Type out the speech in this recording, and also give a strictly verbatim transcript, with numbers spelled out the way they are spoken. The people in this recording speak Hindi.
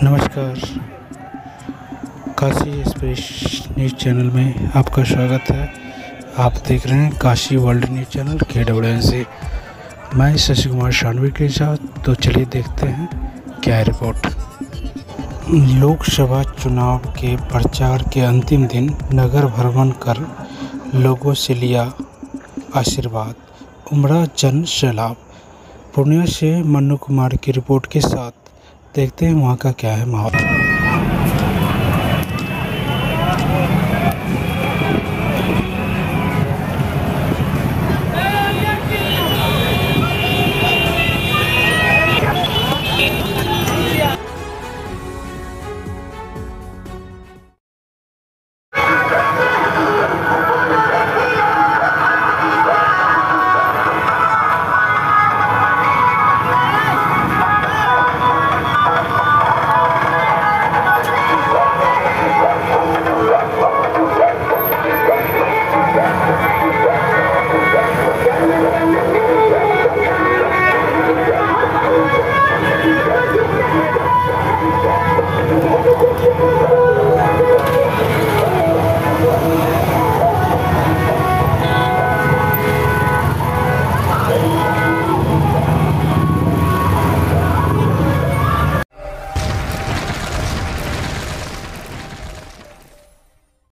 नमस्कार, काशी एक्सप्रेस न्यूज़ चैनल में आपका स्वागत है। आप देख रहे हैं काशी वर्ल्ड न्यूज़ चैनल के डब्ल्यू एन से। मैं शशि कुमार शानवी के साथ। तो चलिए देखते हैं क्या है रिपोर्ट। लोकसभा चुनाव के प्रचार के अंतिम दिन नगर भ्रमण कर लोगों से लिया आशीर्वाद, उमड़ा जन सैलाब। पूर्णिया से मन्नू कुमार की रिपोर्ट के साथ देखते हैं वहाँ का क्या है माहौल।